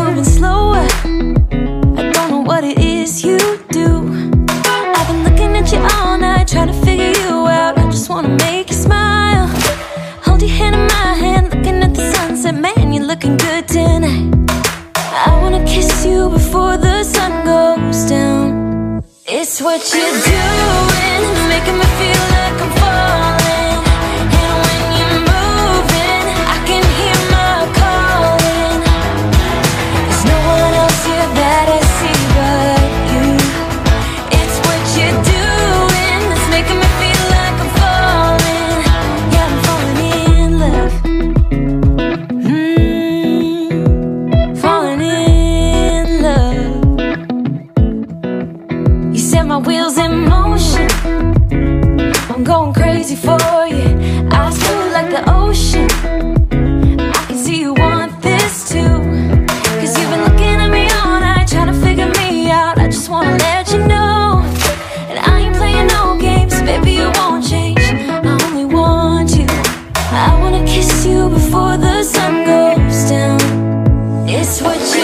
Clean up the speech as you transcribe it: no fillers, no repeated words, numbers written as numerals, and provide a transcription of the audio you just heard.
moving slower. I don't know what it is you do. I've been looking at you all night, trying to figure you out. I just wanna make you smile. Hold your hand in my hand, looking at the sunset. Man, you're looking good tonight. I wanna kiss you before the sun goes down. It's what you're doing, making me feel like I'm falling. And when you're moving, I can hear my calling. There's no one else here that I see but you. It's what you're doing that's making me feel like I'm falling. Yeah, I'm falling in love. Falling in love. You set my wheels in motion. I'm going crazy for you. Eyes blue like the ocean. I can see you want this too. Cause you've been looking at me all night, trying to figure me out. I just wanna let you know. And I ain't playing no games, baby, you won't change. I only want you. I wanna kiss you before the sun goes down. It's what